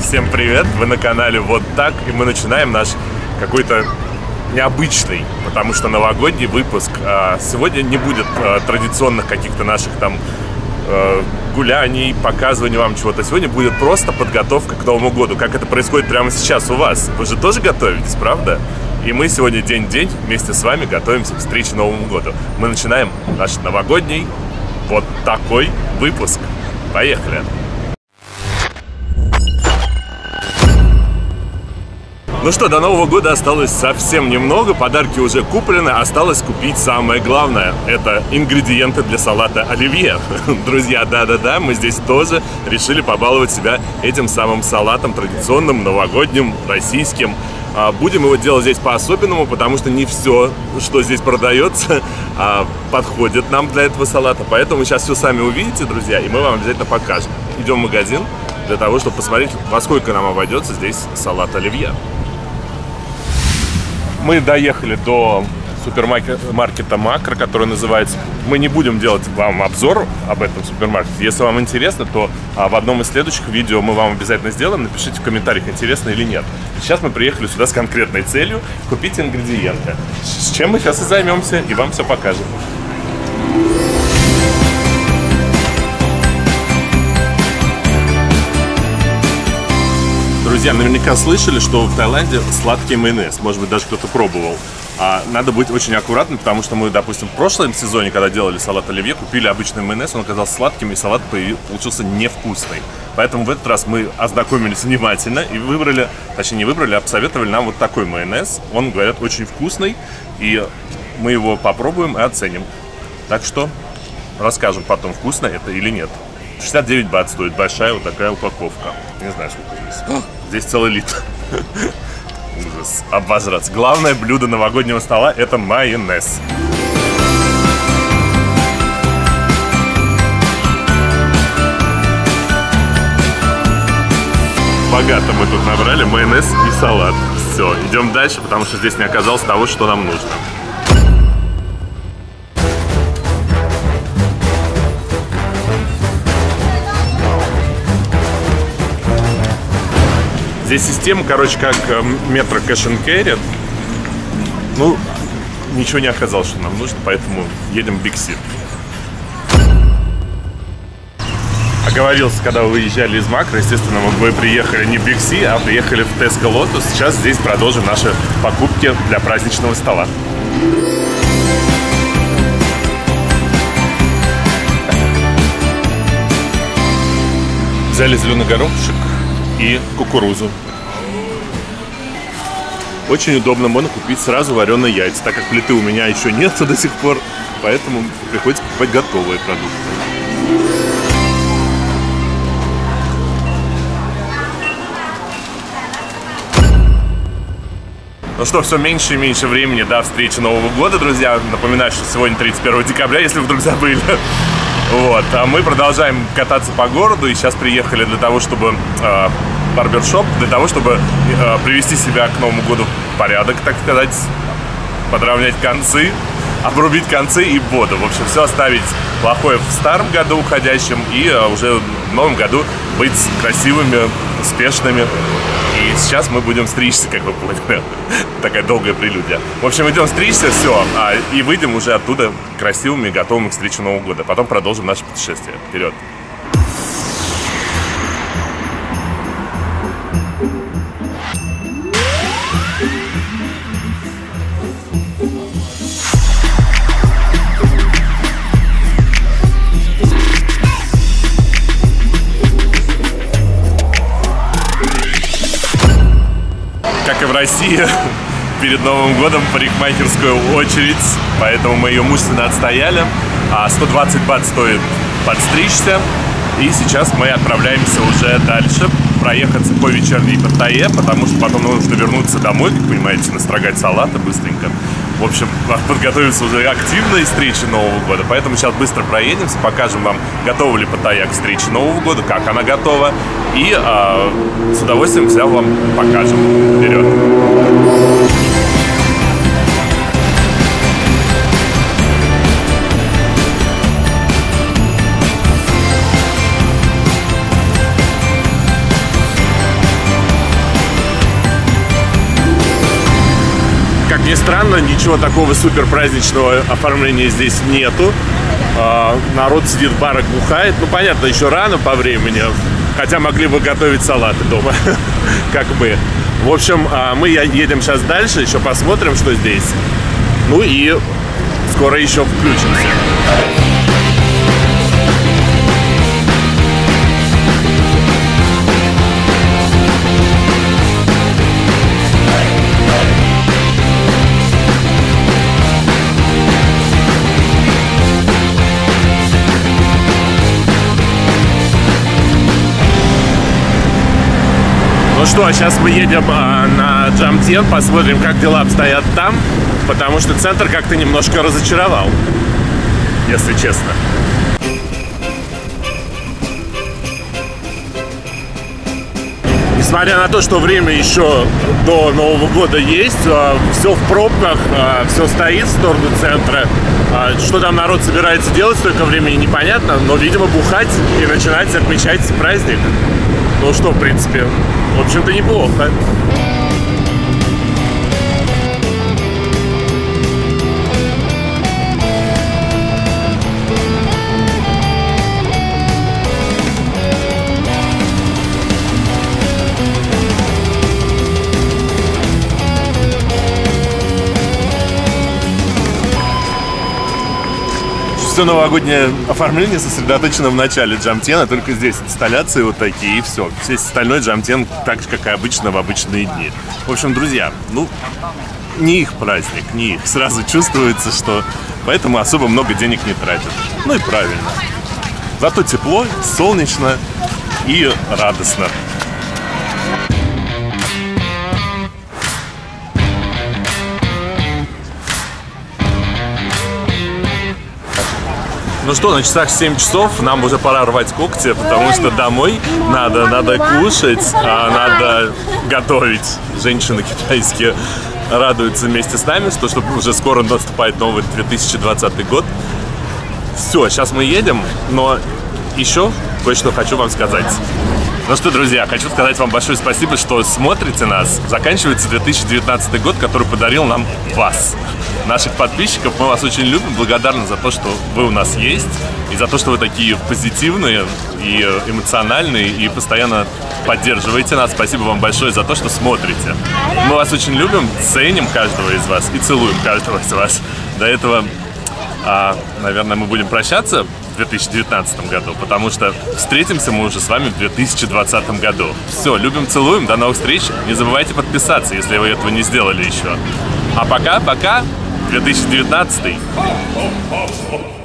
Всем привет! Вы на канале Вот Так, и мы начинаем наш какой-то необычный, потому что новогодний выпуск. Сегодня не будет традиционных каких-то наших там гуляний, показывания вам чего-то. Сегодня будет просто подготовка к Новому году, как это происходит прямо сейчас у вас. Вы же тоже готовитесь, правда? И мы сегодня день-день вместе с вами готовимся к встрече Новому году. Мы начинаем наш новогодний вот такой выпуск. Поехали! Ну что, до Нового года осталось совсем немного, подарки уже куплены, осталось купить самое главное. Это ингредиенты для салата оливье. Друзья, да-да-да, мы здесь тоже решили побаловать себя этим самым салатом традиционным, новогодним, российским. Будем его делать здесь по-особенному, потому что не все, что здесь продается, подходит нам для этого салата. Поэтому сейчас все сами увидите, друзья, и мы вам обязательно покажем. Идем в магазин для того, чтобы посмотреть, во сколько нам обойдется здесь салат оливье. Мы доехали до супермаркета Макро, который называется. Мы не будем делать вам обзор об этом супермаркете. Если вам интересно, то в одном из следующих видео мы вам обязательно сделаем. Напишите в комментариях, интересно или нет. Сейчас мы приехали сюда с конкретной целью купить ингредиенты. С чем мы сейчас и займемся, и вам все покажем. Друзья, наверняка слышали, что в Таиланде сладкий майонез. Может быть, даже кто-то пробовал. Надо быть очень аккуратным, потому что мы, допустим, в прошлом сезоне, когда делали салат оливье, купили обычный майонез, он оказался сладким, и салат получился невкусный. Поэтому в этот раз мы ознакомились внимательно и выбрали, точнее не выбрали, а посоветовали нам вот такой майонез. Он, говорят, очень вкусный, и мы его попробуем и оценим. Так что расскажем потом, вкусно это или нет. 69 бат стоит большая вот такая упаковка. Не знаю, сколько здесь. Здесь целый литр. Ужас. Обожраться. Главное блюдо новогоднего стола — это майонез. Богато мы тут набрали майонез и салат. Все, идем дальше, потому что здесь не оказалось того, что нам нужно. Здесь система, короче, как метро Cash and Carry. Ну, ничего не оказалось, что нам нужно, поэтому едем в Big C. Оговорился, когда вы выезжали из Макро, естественно, вы приехали не в Big C, а приехали в Tesco Lotus. Сейчас здесь продолжим наши покупки для праздничного стола. Взяли зеленый горошек и кукурузу. Очень удобно, можно купить сразу вареные яйца, так как плиты у меня еще нет до сих пор, поэтому приходится покупать готовые продукты. Ну что, все меньше и меньше времени до встречи Нового года, друзья. Напоминаю, что сегодня 31 декабря, если вдруг забыли. Вот, а мы продолжаем кататься по городу, и сейчас приехали для того, чтобы барбершоп, для того, чтобы привести себя к Новому году в порядок, так сказать, подровнять концы, обрубить концы и воду. В общем, все оставить плохое в старом году уходящем и уже в новом году быть красивыми, успешными. И сейчас мы будем стричься, как вы поняли. Такая долгая прелюдия. В общем, идем стричься, все, и выйдем уже оттуда красивыми и готовыми к встрече Нового года. Потом продолжим наше путешествие. Вперед! Как и в России, перед Новым годом парикмахерскую очередь, поэтому мы ее мужественно отстояли. 120 бат стоит подстричься, и сейчас мы отправляемся уже дальше, проехаться по вечерней Паттайе, потому что потом нужно вернуться домой, как понимаете, настрогать салаты быстренько. В общем, подготовиться уже активной встрече Нового года, поэтому сейчас быстро проедемся, покажем вам, готова ли Паттайя к встрече Нового года, как она готова, и с удовольствием все вам покажем. Вперед! Как ни странно, ничего такого супер праздничного оформления здесь нету. Народ сидит в барах, бухает. Ну, понятно, еще рано по времени. Хотя могли бы готовить салаты дома. Как бы. В общем, мы едем сейчас дальше, еще посмотрим, что здесь. Ну и скоро еще включимся. Ну что, сейчас мы едем на Джамтьен, посмотрим, как дела обстоят там, потому что центр как-то немножко разочаровал, если честно. Несмотря на то, что время еще до Нового года есть, все в пробках, все стоит в сторону центра. Что там народ собирается делать, столько времени непонятно, но, видимо, бухать и начинать отмечать праздник. Ну что, в принципе, в общем-то, неплохо. Все новогоднее оформление сосредоточено в начале Джамтьена, только здесь инсталляции вот такие, и все. Весь остальной Джамтьен так же, как и обычно, в обычные дни. В общем, друзья, ну, не их праздник, не их. Сразу чувствуется, что поэтому особо много денег не тратят. Ну и правильно. Зато тепло, солнечно и радостно. Ну что, на часах 7 часов, нам уже пора рвать когти, потому что домой надо кушать, надо готовить. Женщины китайские радуются вместе с нами, что уже скоро наступает новый 2020 год. Все, сейчас мы едем, но еще кое-что хочу вам сказать. Ну что, друзья, хочу сказать вам большое спасибо, что смотрите нас. Заканчивается 2019 год, который подарил нам вас, наших подписчиков. Мы вас очень любим, благодарны за то, что вы у нас есть, и за то, что вы такие позитивные и эмоциональные, и постоянно поддерживаете нас. Спасибо вам большое за то, что смотрите. Мы вас очень любим, ценим каждого из вас и целуем каждого из вас. До этого, наверное, мы будем прощаться в 2019 году, потому что встретимся мы уже с вами в 2020 году. Все, любим, целуем, до новых встреч. Не забывайте подписаться, если вы этого не сделали еще. А пока, 2019.